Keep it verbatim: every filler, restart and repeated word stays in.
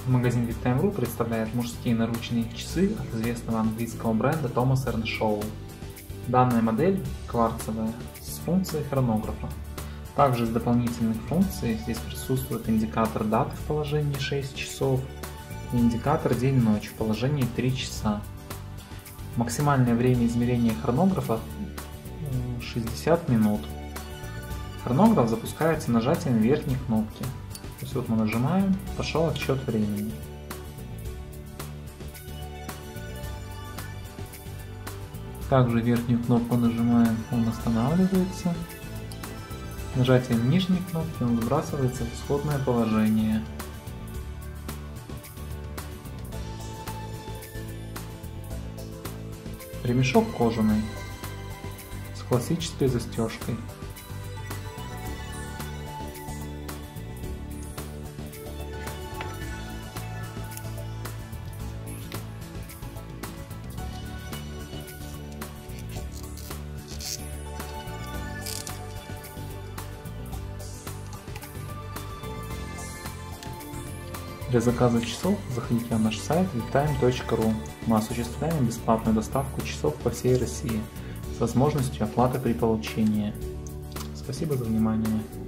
Магазин Big Time точка ру представляет мужские наручные часы от известного английского бренда Thomas энд Show. Данная модель кварцевая с функцией хронографа. Также из дополнительных функций здесь присутствует индикатор даты в положении шесть часов и индикатор день-ночь в положении три часа. Максимальное время измерения хронографа шестьдесят минут. Хронограф запускается нажатием верхней кнопки. То есть вот мы нажимаем, пошел отсчет времени. Также верхнюю кнопку нажимаем, он останавливается. Нажатием нижней кнопки он сбрасывается в исходное положение. Ремешок кожаный с классической застежкой. Для заказа часов заходите на наш сайт big time точка ру. Мы осуществляем бесплатную доставку часов по всей России с возможностью оплаты при получении. Спасибо за внимание.